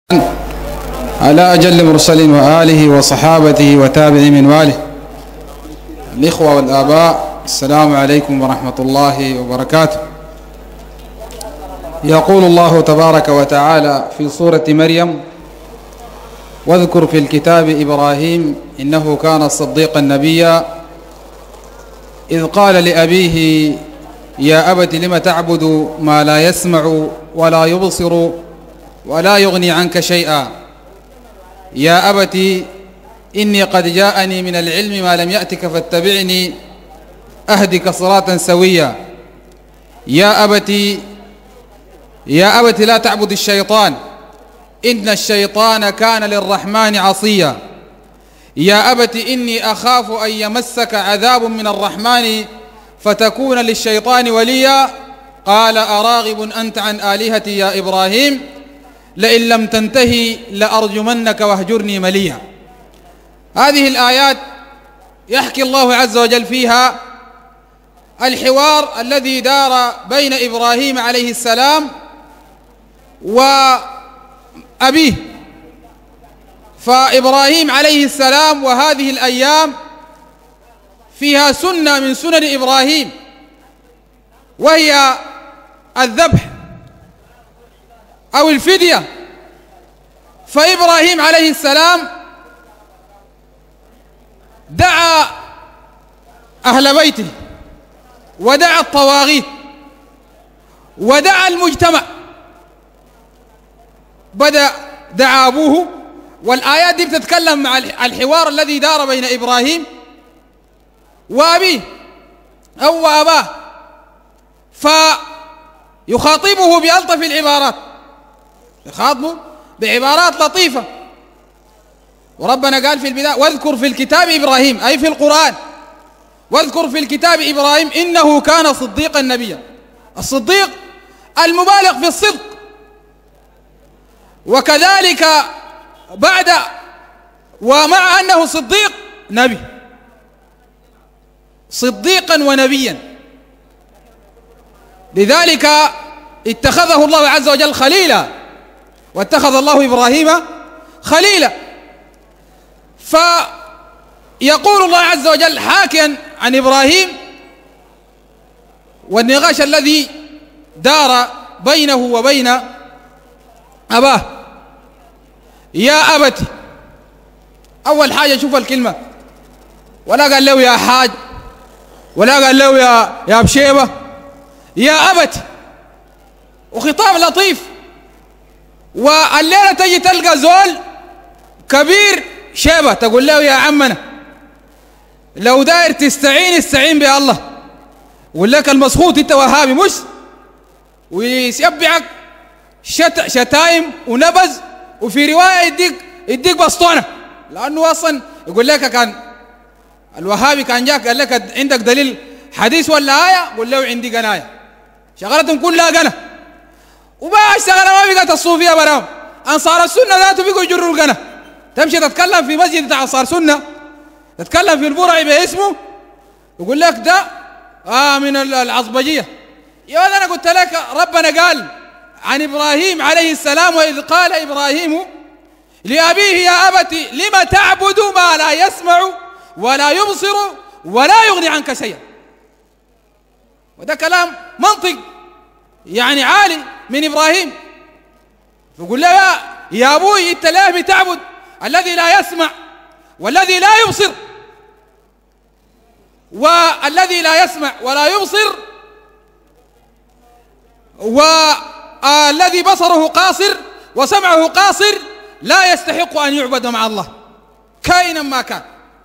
على أجل المرسلين وآله وصحابته وتابعي من واله. الإخوة والآباء، السلام عليكم ورحمة الله وبركاته. يقول الله تبارك وتعالى في سورة مريم: واذكر في الكتاب إبراهيم إنه كان صديقا نبيا إذ قال لأبيه يا أبت لم تعبد ما لا يسمع ولا يبصر ولا يغني عنك شيئا يا أبت إني قد جاءني من العلم ما لم يأتك فاتبعني أهدك صراطا سويا يا أبت لا تعبد الشيطان إن الشيطان كان للرحمن عصيا يا أبت إني أخاف أن يمسك عذاب من الرحمن فتكون للشيطان وليا قال أراغب أنت عن آلهتي يا إبراهيم لئن لم تنتهي لأرجمنك واهجرني مليا. هذه الآيات يحكي الله عز وجل فيها الحوار الذي دار بين إبراهيم عليه السلام وأبيه. فإبراهيم عليه السلام وهذه الأيام فيها سنة من سنن إبراهيم، وهي الذبح أو الفدية. فإبراهيم عليه السلام دعا أهل بيته ودعا الطواغيت ودعا المجتمع. بدأ دعا أبوه، والآيات دي بتتكلم مع الحوار الذي دار بين إبراهيم وأبيه أو أباه، فيخاطبه بألطف العبارات، يخاطبه بعبارات لطيفة. وربنا قال في البداية: واذكر في الكتاب إبراهيم، أي في القرآن، واذكر في الكتاب إبراهيم إنه كان صديقا نبيا. الصديق المبالغ في الصدق. وكذلك بعد ومع أنه صديق نبي، صديقا ونبيا، لذلك اتخذه الله عز وجل خليلا، واتخذ الله إبراهيم خليلا. فيقول الله عز وجل حاكيا عن إبراهيم والنقاش الذي دار بينه وبين أباه: يا أبت. أول حاجة شوف الكلمة، ولا قال له يا حاج ولا قال له يا بشيبة، يا أبت، وخطاب لطيف. والليلة تجي تلقى زول كبير شيبة تقول له يا عمنا، لو داير تستعين استعين بالله، يقول لك المسخوط انت وهابي مش، ويسبعك شتايم ونبز، وفي رواية يديك بسطونة، لأنه أصلا يقول لك كان الوهابي كان جاك قال لك عندك دليل حديث ولا آية؟ قل له عندي قناية، شغلتهم كلها قنا. وبقى الشغلة ما بقت الصوفية براهم، أنصار السنة ذاته بقوا يجروا القنا. تمشي تتكلم في مسجد بتاع أنصار سنة، تتكلم في البرعي باسمه، يقول لك ده من العصبجية. يا ولد أنا قلت لك ربنا قال عن إبراهيم عليه السلام: وإذ قال إبراهيم لأبيه يا أبت لم تعبد ما لا يسمع ولا يبصر ولا يغني عنك شيئا. وده كلام منطق يعني عالي من إبراهيم. يقول له يا أبوي أنت ليه بتعبد الذي لا يسمع والذي لا يبصر، والذي لا يسمع ولا يبصر والذي بصره قاصر وسمعه قاصر لا يستحق أن يعبد مع الله كائنا ما كان.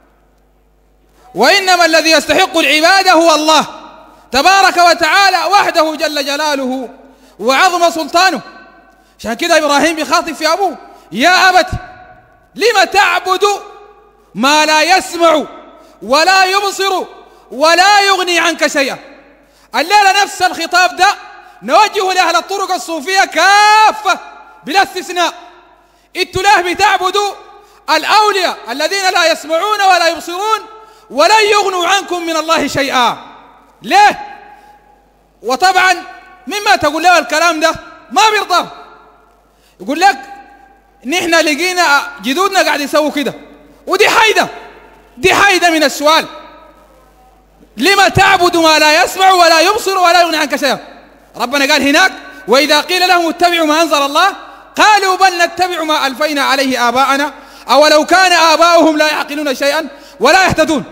وإنما الذي يستحق العبادة هو الله تبارك وتعالى وحده جل جلاله وعظم سلطانه. عشان كده إبراهيم بيخاطب في أبوه: يا أبت لم تعبد ما لا يسمع ولا يبصر ولا يغني عنك شيئا. الليلة نفس الخطاب ده نوجهه لأهل الطرق الصوفية كافة بلا استثناء. انتوا ليه بتعبدوا الأولياء الذين لا يسمعون ولا يبصرون ولن يغنوا عنكم من الله شيئا؟ ليه؟ وطبعا مما تقول له الكلام ده ما بيرضاه، يقول لك نحن لقينا جدودنا قاعد يسووا كده، ودي حيدة من السؤال. لما تعبد ما لا يسمع ولا يبصر ولا يغني عنك شيئا؟ ربنا قال هناك: وإذا قيل لهم اتبعوا ما أنزل الله قالوا بل نتبع ما ألفينا عليه آباءنا أولو كان آباؤهم لا يعقلون شيئا ولا يهتدون.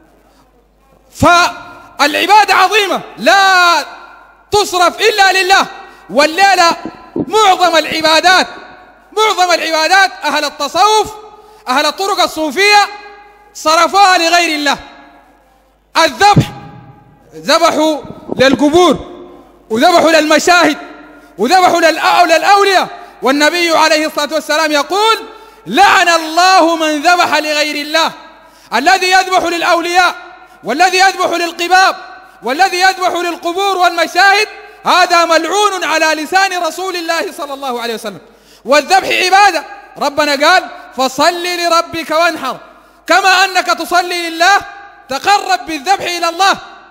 فالعبادة عظيمة لا تصرف إلا لله. والليلة معظم العبادات أهل التصوف، أهل الطرق الصوفية صرفوها لغير الله. الذبح، ذبحوا للقبور وذبحوا للمشاهد وذبحوا للأولياء. والنبي عليه الصلاة والسلام يقول: لعن الله من ذبح لغير الله. الذي يذبح للأولياء والذي يذبح للقباب والذي يذبح للقبور والمشاهد هذا ملعون على لسان رسول الله صلى الله عليه وسلم. والذبح عبادة، ربنا قال: فصل لربك وانحر. كما أنك تصلي لله تقرب بالذبح إلى الله.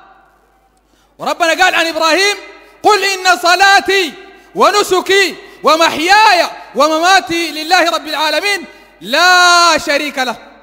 وربنا قال عن إبراهيم: قل إن صلاتي ونسكي ومحياي ومماتي لله رب العالمين لا شريك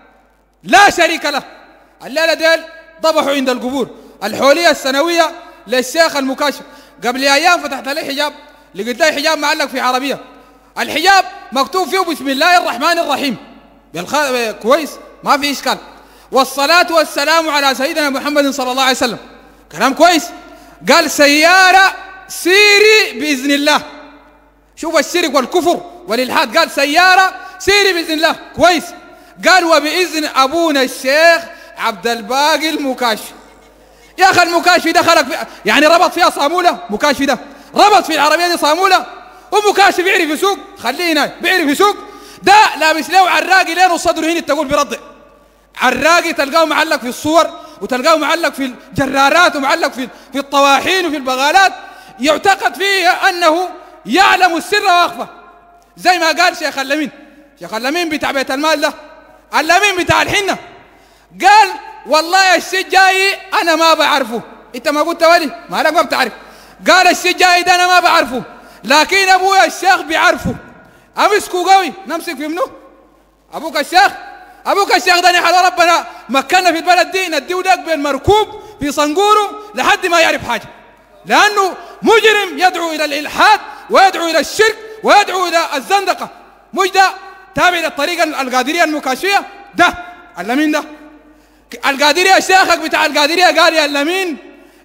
له. الليلة ديل ضبحوا عند القبور. الحولية السنوية للشيخ المكاشف قبل أيام فتحت عليه حجاب، لقيت له حجاب معلق في عربية، الحجاب مكتوب فيه بسم الله الرحمن الرحيم كويس، ما في إشكال. والصلاة والسلام على سيدنا محمد صلى الله عليه وسلم، كلام كويس. قال: سيارة سيري بإذن الله. شوف الشرك والكفر والإلحاد، قال: سيارة سيري بإذن الله، كويس. قال: وبإذن أبونا الشيخ عبد الباقي المكاشفي. يا أخي المكاشفي دخلك يعني ربط فيها صامولة، مكاشفي ده ربط في العربية دي صامولة، ومكاشف يعرف يسوق، خليه هنا بيعرف يسوق. ده لابس له عراقي لين وصدره هنا تقول بيرضع. عراقي تلقاه معلق في الصور وتلقاه معلق في الجرارات ومعلق في الطواحين وفي البغالات، يعتقد فيه أنه يعلم السر وأخفى. زي ما قال شيخ اللمين بتاع بيت المال ده، اللمين بتاع الحنة، قال: والله الشيء جاي أنا ما بعرفه. أنت ما قلت ولي ما لك ما بتعرف. قال: الشيء جاي ده أنا ما بعرفه، لكن أبويا الشيخ بيعرفه. أمسكه قوي، نمسك في منه أبوك الشيخ ده نحن ربنا مكنا في البلد دي نديه دق بين مركوب في صنقوره لحد ما يعرف حاجة، لأنه مجرم يدعو إلى الإلحاد ويدعو إلى الشرك ويدعو إلى الزندقة. مش ده تابع للطريقة القادرية المكاشفية ده اللمين ده. القادرية شيخك بتاع القادرية قال يا اللمين،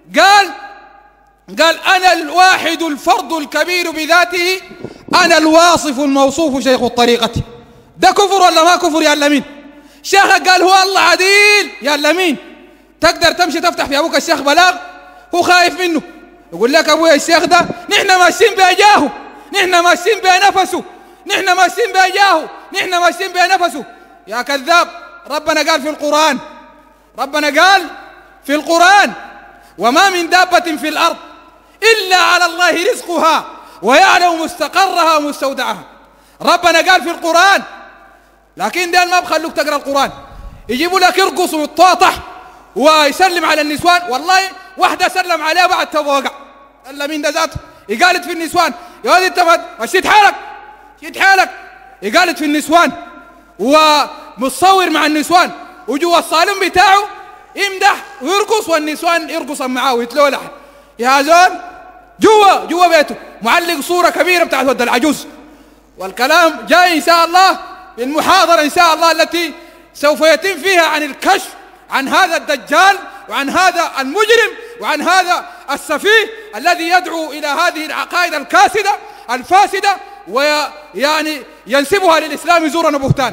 قال: أنا الواحد الفرد الكبير بذاته، أنا الواصف الموصوف شيخ الطريقة. ده كفر ولا ما كفر يا اللمين؟ شيخك قال: هو الله عديل يا اللمين. تقدر تمشي تفتح في أبوك الشيخ بلاغ، هو خايف منه، يقول لك أبويا الشيخ ده نحن ماشيين بأجاهه، نحن ماشيين بنفسه، نحن ماشيين بأجاهه، نحن ماشيين بنفسه. يا كذاب، ربنا قال في القرآن: وما من دابة في الأرض إلا على الله رزقها ويعلم مستقرها ومستودعها. ربنا قال في القرآن، لكن دين ما بخلوك تقرأ القرآن، يجيبوا لك يرقص ويتطاطح ويسلم على النسوان. والله واحدة سلم عليها بعد توقع إلا مين ده ذاته، يقالت في النسوان: يا ولد أنت مشيت حالك، يقالت في النسوان ومتصور مع النسوان، وجوا الصالون بتاعه يمدح ويرقص والنسوان يرقص معاه ويتلولح. يا زول جوا بيته معلق صورة كبيرة بتاعت ود العجوز. والكلام جاي إن شاء الله في المحاضرة إن شاء الله التي سوف يتم فيها عن الكشف عن هذا الدجال وعن هذا المجرم وعن هذا السفيه الذي يدعو إلى هذه العقائد الفاسدة ويعني ينسبها للإسلام زورا وبهتانا.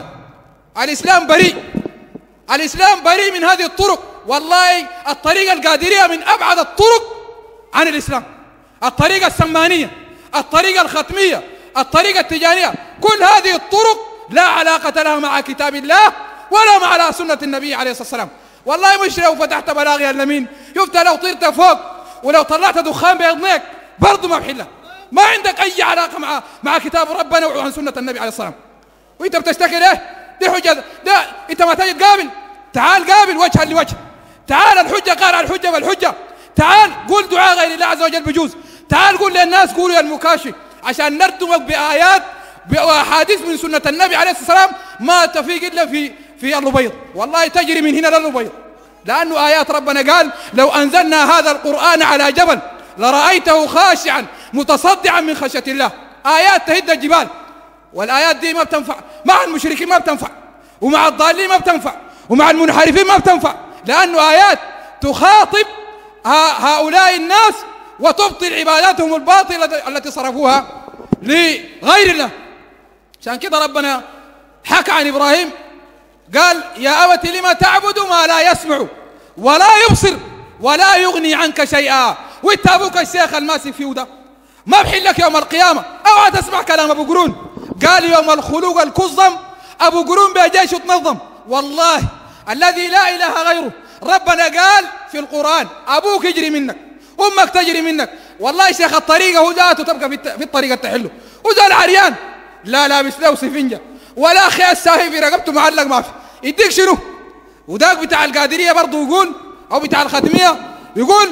الإسلام بريء من هذه الطرق. والله الطريقة القادرية من أبعد الطرق عن الإسلام، الطريقة السمانية، الطريقة الختمية، الطريقة التجانية، كل هذه الطرق لا علاقة لها مع كتاب الله ولا مع سنة النبي عليه الصلاة والسلام. والله مش لو فتحت بلاغي اللمين يفتح، لو طيرت فوق ولو طلعت دخان بأذنيك برضو ما بحلها، ما عندك أي علاقة مع كتاب ربنا وعن سنة النبي عليه الصلاة والسلام. وإنت بتشتكي ليه؟ دي حجة، ده أنت ما تجي تقابل، تعال قابل وجها لوجه، تعال الحجة قال على الحجة بالحجة، تعال قول دعاء غير الله عز وجل بجوز، تعال قول للناس قولوا يا المكاشف عشان نردمك بآيات بأحاديث من سنة النبي عليه الصلاة والسلام ما تفيق إلا في الأبيض، والله تجري من هنا للأبيض، لأنه آيات ربنا قال لو أنزلنا هذا القرآن على جبل لرأيته خاشعا متصدعا من خشية الله. آيات تهد الجبال، والآيات دي ما بتنفع مع المشركين، ما بتنفع، ومع الضالين ما بتنفع، ومع المنحرفين ما بتنفع، لأنه آيات تخاطب هؤلاء الناس وتبطل عباداتهم الباطلة التي صرفوها لغير الله. عشان كده ربنا حكى عن إبراهيم قال يا أبت لما تعبد ما لا يسمع ولا يبصر ولا يغني عنك شيئا. وانت أبوك الشيخ الماسك فيه ده ما بحل لك يوم القيامة، اوعى تسمع كلام أبو قرون. قال يوم الخلوق الكظم أبو قرون بجيش تنظم، والله الذي لا إله غيره. ربنا قال في القرآن أبوك يجري منك، أمك تجري منك، والله شيخ الطريقة هو ذاته تبقى في الطريقة تحله، وذا العريان لا لابس له سفنجة ولا أخي الساهي في رقبته معلق ما في يديك شنو. وذاك بتاع القادرية برضه يقول أو بتاع الختمية يقول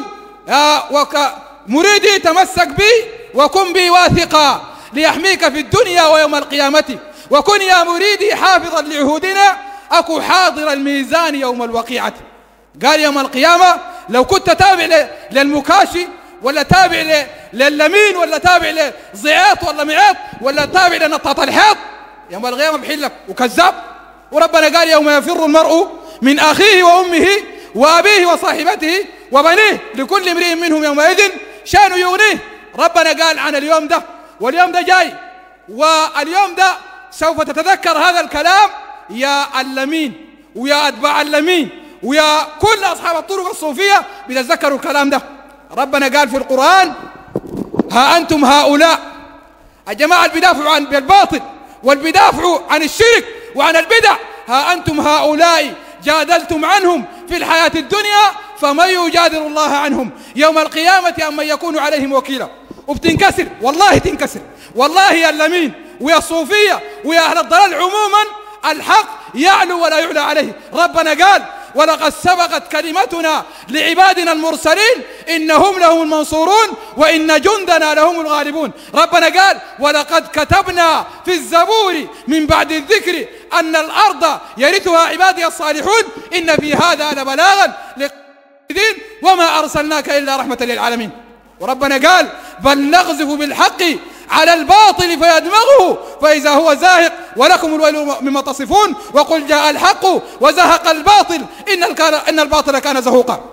مريدي تمسك بي وكن بي واثقا ليحميك في الدنيا ويوم القيامة، وكن يا مريدي حافظا لعهودنا أكو حاضر الميزان يوم الوقيعة. قال يوم القيامة لو كنت تابع للمكاشي ولا تابع للمين ولا تابع لزعاط ولا معاط ولا تابع لنطاط الحيط يوم القيامة بحلك وكذاب. وربنا قال يوم يفر المرء من أخيه وأمه وأبيه وصاحبته وبنيه لكل امرئ منهم يومئذ شأن يغنيه. ربنا قال عن اليوم ده، واليوم ده جاي، واليوم ده سوف تتذكر هذا الكلام يا اللمين ويا أتباع اللمين ويا كل أصحاب الطرق الصوفية بيتذكروا الكلام ده. ربنا قال في القرآن ها أنتم هؤلاء الجماعة اللي بيدافعوا عن الباطل واللي بيدافعوا عن الشرك وعن البدع، ها أنتم هؤلاء جادلتم عنهم في الحياة الدنيا فمن يجادل الله عنهم يوم القيامة أم من يكون عليهم وكيلا. وبتنكسر والله تنكسر، والله يا اللمين ويا الصوفية ويا أهل الضلال عموما الحق يعلو ولا يعلى عليه. ربنا قال ولقد سبقت كلمتنا لعبادنا المرسلين إنهم لهم المنصورون وإن جندنا لهم الغالبون. ربنا قال ولقد كتبنا في الزبور من بعد الذكر أن الأرض يرثها عبادي الصالحون إن في هذا لبلاغا للمؤمنين وما أرسلناك إلا رحمة للعالمين. وربنا قال بل نقذف بالحق على الباطل فيدمغه فإذا هو زاهق ولكم الويل مما تصفون وقل جاء الحق وزهق الباطل إن الباطل كان زهوقا.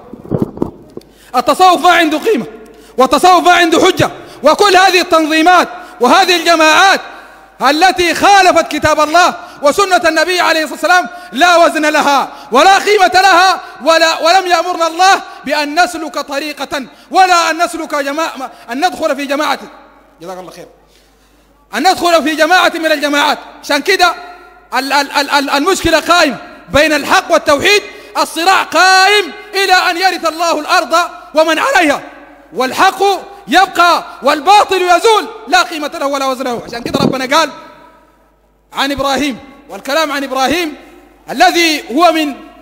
التصوف ما عنده قيمة، والتصوف ما عنده حجة، وكل هذه التنظيمات وهذه الجماعات التي خالفت كتاب الله وسنة النبي عليه الصلاة والسلام لا وزن لها ولا قيمة لها، ولم يأمرنا الله بأن نسلك طريقة ولا أن نسلك أن ندخل في جماعة، جزاك الله خير، أن ندخل في جماعة من الجماعات. عشان كده المشكلة قائمة بين الحق والتوحيد، الصراع قائم إلى أن يرث الله الأرض ومن عليها، والحق يبقى والباطل يزول لا قيمة له ولا وزن له. عشان كده ربنا قال عن إبراهيم، والكلام عن إبراهيم الذي هو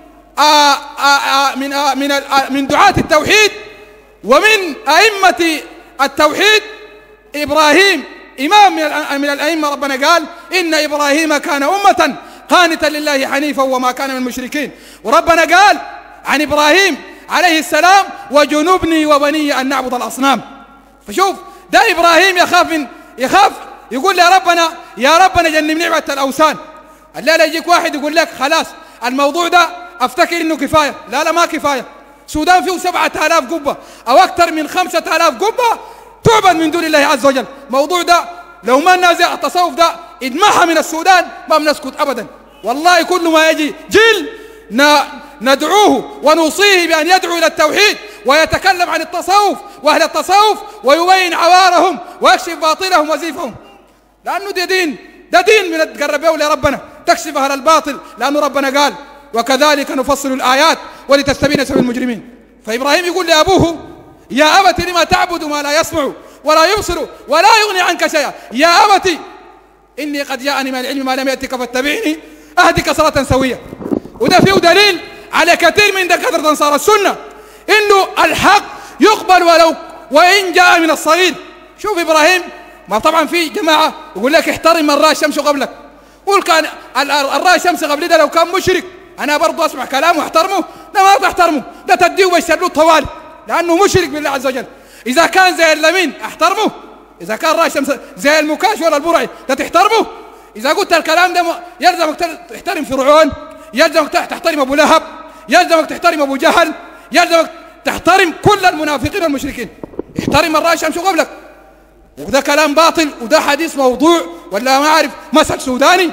من دعاة التوحيد ومن أئمة التوحيد. إبراهيم إمام من الأئمة. ربنا قال إن إبراهيم كان أمة قانتا لله حنيفا وما كان من المشركين. وربنا قال عن إبراهيم عليه السلام وجنبني وبني أن نعبد الأصنام. فشوف ده إبراهيم يخاف يقول يا ربنا جنبني عبادة الأوثان. الليلة يجيك واحد يقول لك خلاص الموضوع ده أفتكر إنه كفاية. لا ما كفاية. السودان فيه 7000 قبة أو أكثر من 5000 قبة تعبد من دون الله عز وجل. موضوع ده لو ما نازع التصوف ده ادمعها من السودان ما بنسكت أبدا. والله كل ما يجي جيل ندعوه ونوصيه بأن يدعو إلى التوحيد ويتكلم عن التصوف وأهل التصوف ويبين عوارهم ويكشف باطلهم وزيفهم، لأنه ده دين من تقربه لربنا تكشف أهل الباطل، لأنه ربنا قال وكذلك نفصل الآيات ولتستبين سبيل المجرمين. فإبراهيم يقول لأبوه يا أبت لما تعبد ما لا يسمع ولا يبصر ولا يغني عنك شيئا يا أبت إني قد جاءني من العلم ما لم يأتك فاتبعني أهدك صراطا سويا. وده فيه دليل على كثير من دكاترة أنصار السنة إنه الحق يقبل وإن جاء من الصغير. شوف إبراهيم ما طبعا في جماعة يقول لك احترم من رأى الشمس قبلك. قول كان الرأى الشمس قبل ده لو كان مشرك أنا برضو أسمع كلامه واحترمه؟ لا ما تحترمه، لا تديه ويسألوه طوالي لأنه مشرك بالله عز وجل. إذا كان زي اللمين أحترمه، إذا كان رأى الشمس زي المكاش ولا البرعي لا تحترمه. إذا قلت الكلام ده يلزمك تحترم فرعون، يلزمك تحترم أبو لهب، يلزمك تحترم أبو جهل، يلزمك تحترم كل المنافقين والمشركين. احترم من رأى الشمس قبلك. وده كلام باطل وده حديث موضوع ولا ما أعرف مثل سوداني.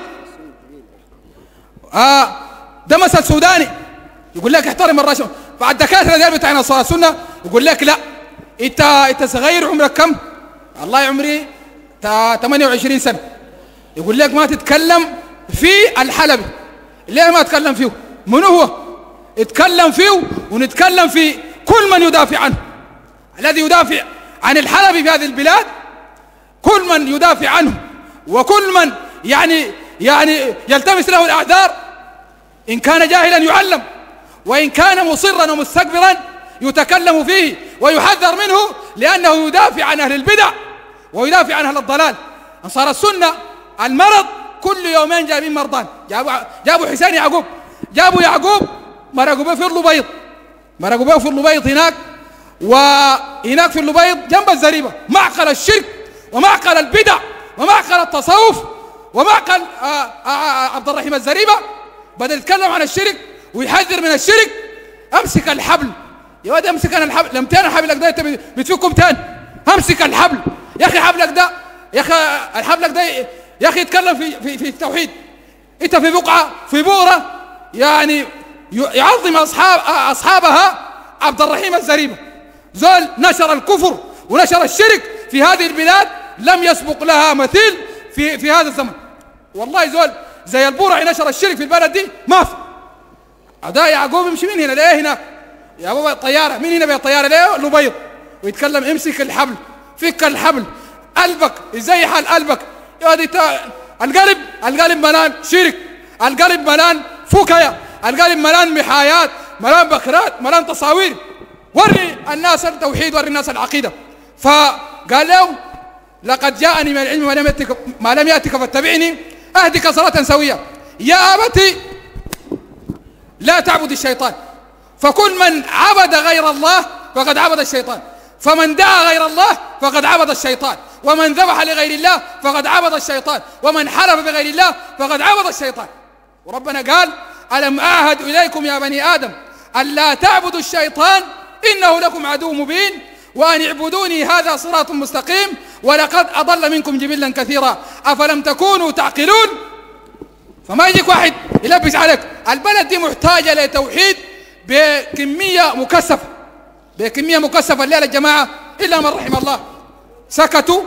ده مثل سوداني يقول لك احترم من رأى الشمس. بعد الدكاترة ديال بتاعنا الصلاة السنة يقول لك لا انت صغير عمرك كم؟ الله عمري 28 سنة. يقول لك ما تتكلم في الحلبي. ليه ما تتكلم فيه؟ منو هو؟ اتكلم فيه ونتكلم في كل من يدافع عنه. الذي يدافع عن الحلبي في هذه البلاد كل من يدافع عنه وكل من يعني يلتمس له الأعذار، إن كان جاهلا يعلم، وإن كان مصرا ومستكبرا يتكلم فيه ويحذر منه، لأنه يدافع عن أهل البدع ويدافع عن أهل الضلال. أنصار السنة المرض كل يومين جايبين مرضان. جابوا حسين يعقوب، جابوا يعقوب مرقوا به في اللبيض، مرقوا به في اللبيض هناك، وهناك في اللبيض جنب الزريبة معقل الشرك ومعقل البدع ومعقل التصوف ومعقل عبد الرحيم الزريبة. بدأ يتكلم عن الشرك ويحذر من الشرك. امسك الحبل يا ولد، امسك انا الحبل. لم تاني حبلك ده انت بتفكه بتاني. امسك الحبل يا اخي، حبلك ده يا اخي، الحبلك ده يا اخي يتكلم في التوحيد. انت في بقعة في بؤرة يعني يعظم اصحابها عبد الرحيم الزريبة، زول نشر الكفر ونشر الشرك في هذه البلاد لم يسبق لها مثيل في هذا الزمن. والله زول زي البورعي نشر الشرك في البلد دي ما في. ده يعقوب يمشي من هنا ليه هناك يا بابا طيارة، من هنا بالطيارة ليه لبيض، ويتكلم امسك الحبل، فك الحبل، قلبك ازاي حال قلبك يا ولدي. القلب ملان شرك، القلب ملان فكية، القلب ملان محايات، ملان بكرات، ملان تصاوير. وري الناس التوحيد، وري الناس العقيدة. فقال له لقد جاءني من العلم ما لم يأتك فاتبعني أهدك صراطا سويا. يا أبتي لا تعبد الشيطان، فكل من عبد غير الله فقد عبد الشيطان، فمن دعا غير الله فقد عبد الشيطان، ومن ذبح لغير الله فقد عبد الشيطان، ومن حلف بغير الله فقد عبد الشيطان. وربنا قال ألم أعهد إليكم يا بني آدم ألا تعبدوا الشيطان إنه لكم عدو مبين وأن اعبدوني هذا صراط مستقيم ولقد أضل منكم جبلا كثيرا أفلم تكونوا تعقلون. فما يجيك واحد يلبس عليك. البلد دي محتاجة لتوحيد بكمية مكثفة الليلة الجماعة إلا من رحم الله سكتوا.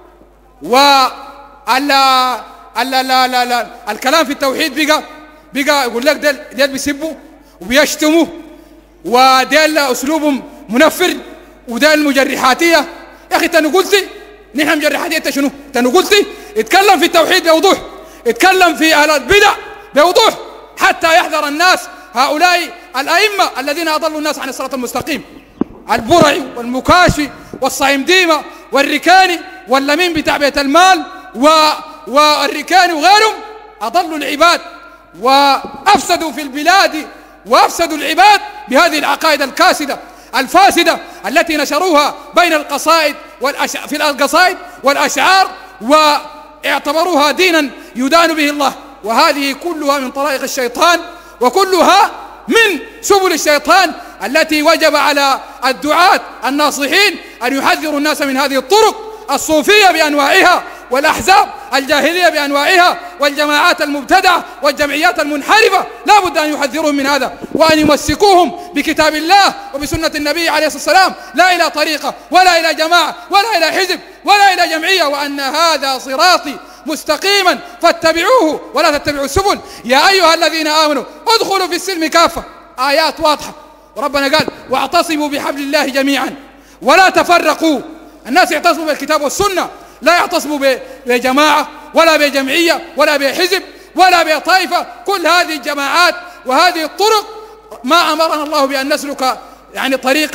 الكلام في التوحيد بقى يقول لك ديل بيسبوا وبيشتموا، وديل أسلوبهم منفر، وديل مجرحاتية. يا أخي تنو قلتي نحن مجرحاتية؟ أنت شنو؟ تنو قلتي اتكلم في التوحيد بوضوح، اتكلم في أهل البدع بوضوح، حتى يحذر الناس هؤلاء الأئمة الذين أضلوا الناس عن الصراط المستقيم. البرعي والمكاشي والصايم ديمة والركاني واللمين بتاع بيت المال والركاني وغيرهم أضلوا العباد وأفسدوا في البلاد وأفسدوا العباد بهذه العقائد الكاسدة الفاسدة التي نشروها بين القصائد في القصائد والأشعار، واعتبروها دينا يدان به الله. وهذه كلها من طرائق الشيطان، وكلها من سبل الشيطان التي وجب على الدعاة الناصحين أن يحذروا الناس من هذه الطرق الصوفية بأنواعها، والأحزاب الجاهلية بأنواعها، والجماعات المبتدعة والجمعيات المنحرفة. لا بد أن يحذروهم من هذا، وأن يمسكوهم بكتاب الله وبسنة النبي عليه الصلاة والسلام، لا إلى طريقة ولا إلى جماعة ولا إلى حزب ولا إلى جمعية، وأن هذا صراطي مستقيما فاتبعوه ولا تتبعوا السبل. يا أيها الذين آمنوا ادخلوا في السلم كافة. آيات واضحة. وربنا قال واعتصموا بحبل الله جميعا ولا تفرقوا. الناس يعتصموا بالكتاب والسنة، لا يعتصموا بجماعة ولا بجمعية ولا بحزب ولا بطائفة. كل هذه الجماعات وهذه الطرق ما أمرنا الله بأن نسلك يعني طريقا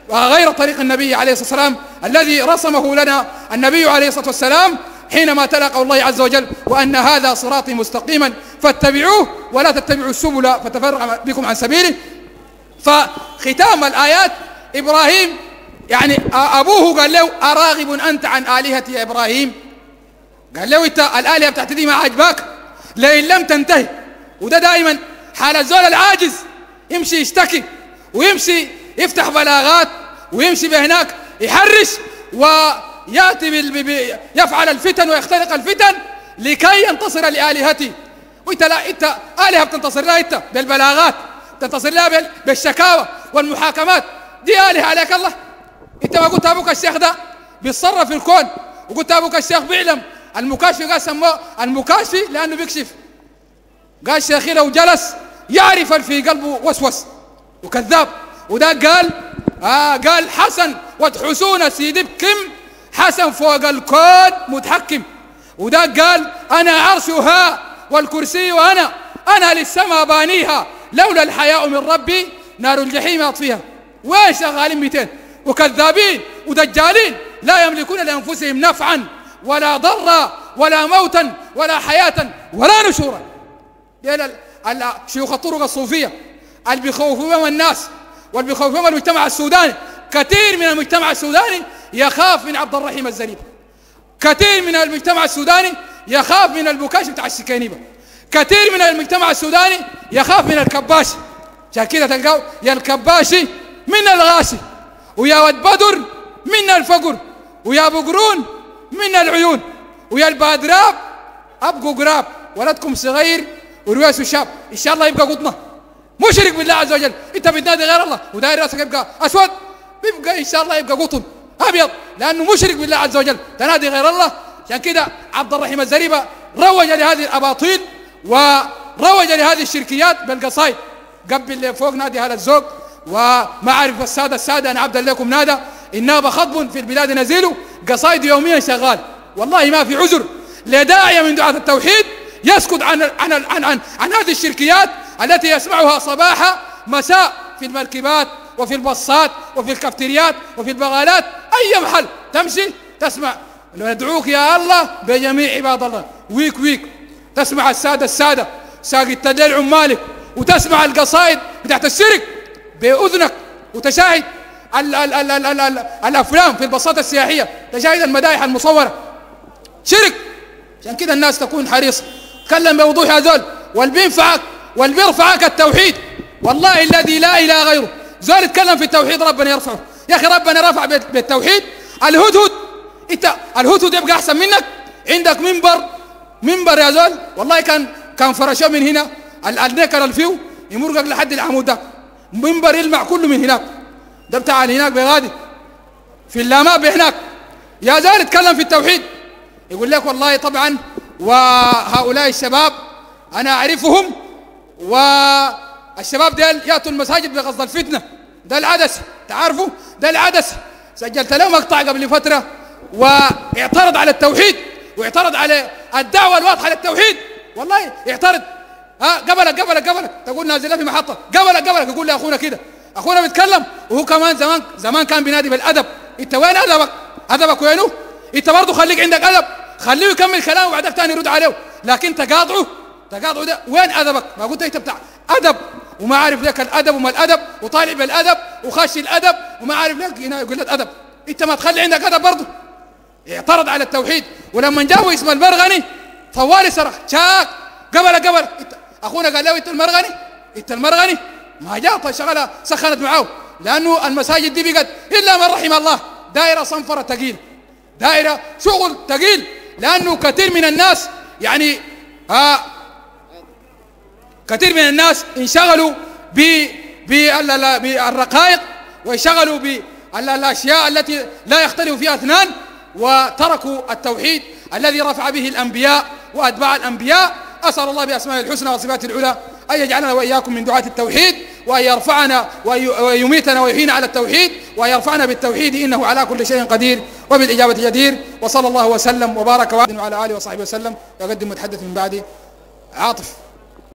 وغير طريق النبي عليه الصلاة والسلام الذي رسمه لنا النبي عليه الصلاة والسلام حينما تلا قول الله عز وجل: وأن هذا صراطي مستقيما فاتبعوه ولا تتبعوا السبل فتفرق بكم عن سبيله. فختام الآيات إبراهيم يعني أبوه قال له: أراغب أنت عن آلهتي يا إبراهيم؟ قال له: أنت الآلهة بتاعتي دي ما عجباك؟ لئن لم تنتهي. وده دائما حال الزول العاجز، يمشي يشتكي ويمشي يفتح بلاغات ويمشي بهناك يحرش ويأتي يفعل الفتن ويخترق الفتن لكي ينتصر لآلهته. وانت لا، انت آلهة بتنتصر لها انت بالبلاغات، تنتصر لها بالشكاوى والمحاكمات، دي آلهة عليك الله؟ انت ما قلت ابوك الشيخ ده بيتصرف في الكون، وقلت ابوك الشيخ بيعلم المكاشف؟ قال سموه المكاشف لانه بيكشف. قال شيخي لو جلس يعرف في قلبه وسوس وكذاب. وده قال حسن وتحسون سيدي بكم، حسن فوق الكون متحكم. وده قال: أنا عرشها والكرسي أنا للسماء بانيها، لولا الحياء من ربي نار الجحيم أطفيها. وين شغالين 200 وكذابين ودجالين لا يملكون لأنفسهم نفعا ولا ضرا ولا موتا ولا حياة ولا نشورا. شيوخ الطرق الصوفية اللي بيخوفون الناس واللي بيخوفون المجتمع السوداني، كثير من المجتمع السوداني يخاف من عبد الرحيم الزريب، كثير من المجتمع السوداني يخاف من البكاش بتاع السكينيبة، كثير من المجتمع السوداني يخاف من الكباشي. عشان كده تلقاو يا الكباشي من الغاشي، ويا ود بدر من الفقر، ويا بقرون من العيون، ويا البادراب ابقوا قراب، ولدكم صغير ورويسه شاب، ان شاء الله يبقى قطنه مشرك بالله عز وجل. انت بتنادي غير الله وداير راسك يبقى اسود، بيبقى ان شاء الله يبقى قطن ابيض، لانه مشرك بالله عز وجل، تنادي غير الله. عشان كده عبد الرحيم الزريبه روج لهذه الاباطيل وروج لهذه الشركيات بالقصايد. قبل اللي فوق نادي هذا الزوق ومعارف الساده انا عبدا لكم نادى، الناب خطب في البلاد نزيل، قصايد يوميا شغال. والله ما في عذر لداعيه من دعاة التوحيد يسكت عن هذه الشركيات التي يسمعها صباح مساء في المركبات وفي البصات وفي الكافتريات وفي البغالات، أي محل تمشي تسمع: ندعوك يا الله بجميع عباد الله. ويك تسمع السادة ساقي التدلع عمالك، وتسمع القصائد بتاعت الشرك بأذنك، وتشاهد الأفلام في البساطة السياحية، تشاهد المدائح المصورة شرك. عشان كده الناس تكون حريصة. تكلم بوضوح يا زول، واللي بيرفعك التوحيد، والله الذي لا إله غيره. زول يتكلم في التوحيد ربنا يرفعه. يا أخي ربنا رفع بالتوحيد الهدهد. انت الهدهد يبقى أحسن منك؟ عندك منبر يا زول، والله كان فرشه من هنا النيكر الفيو يمرقك لحد العمود ده، منبر يلمع كله من هناك، ده بتاع هناك بغادي في اللاماب هناك. يا زول يتكلم في التوحيد يقول لك: والله طبعا وهؤلاء الشباب أنا أعرفهم، والشباب ديل يأتوا المساجد بقصد الفتنة، ده العدس، تعرفوا ده العدس. سجلت له مقطع قبل فترة واعترض على التوحيد واعترض على الدعوة الواضحة للتوحيد. والله يعترض، قبلك تقول نازل في محطة، قبلك يقول لي أخونا كده، أخونا بيتكلم وهو كمان زمان كان بينادي بالأدب. أنت وين أدبك وينه؟ أنت برضه خليك عندك أدب، خليه يكمل كلامه وبعدك تاني يرد عليه. لكن تقاطعه ده وين أدبك؟ ما قلت أنت بتاع أدب وما عارف لك الأدب وما الأدب، وطالع بالأدب وخاشي الأدب وما عارف لك هنا يقول لك أدب. أنت ما تخلي عندك أدب برضه. اعترض على التوحيد، ولما جاءوا اسم المرغني طوالي صرخ شاك قبل أخونا قال له: أنت المرغني ما جاء شغلة سخنت معاه، لأنه المساجد دي بقت إلا من رحم الله دائرة صنفرة ثقيل، دائرة شغل ثقيل، لأنه كثير من الناس يعني كثير من الناس انشغلوا بالرقائق وانشغلوا بالأشياء التي لا يختلف فيها اثنان، وتركوا التوحيد الذي رفع به الأنبياء وأتباع الأنبياء. أسأل الله بأسمائه الحسنى وصفاته العلى أن يجعلنا وإياكم من دعاة التوحيد، وأن يرفعنا ويميتنا ويحيينا على التوحيد، وأن يرفعنا بالتوحيد إنه على كل شيء قدير وبالإجابة جدير. وصلى الله وسلم وبارك وعلى آله وصحبه وسلم. يقدم متحدث من بعدي عاطف.